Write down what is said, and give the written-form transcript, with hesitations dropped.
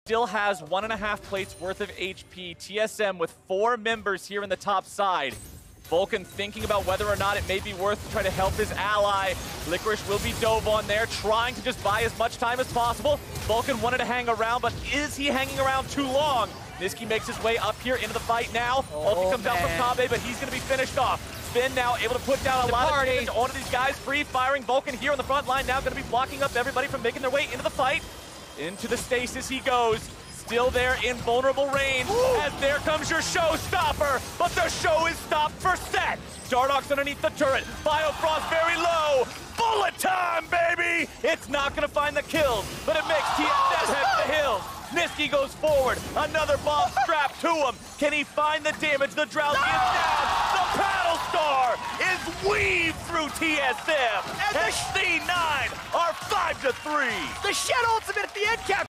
Still has 1.5 plates worth of HP. TSM with 4 members here in the top side. Vulcan thinking about whether or not it may be worth to try to help his ally. Licorice will be dove on there, trying to just buy as much time as possible. Vulcan wanted to hang around, but is he hanging around too long? Niski makes his way up here into the fight now. Ulti comes out from Kabe, but he's going to be finished off. Spin now able to put down a lot of damage onto these guys. Free firing Vulcan here on the front line now, going to be blocking up everybody from making their way into the fight. Into the stasis he goes. Still there in vulnerable range. As there comes your showstopper, but the show is stopped for set. Dardoch's underneath the turret. Biofrost very low. Bullet time, baby! It's not gonna find the kills, but it makes TSM head to the hills. Niski goes forward. Another bomb strapped to him. Can he find the damage? The Drowsy is down. The Battle Star is weaved through TSM. And the C9 are 5-3. The Shed ultimate at the end cap.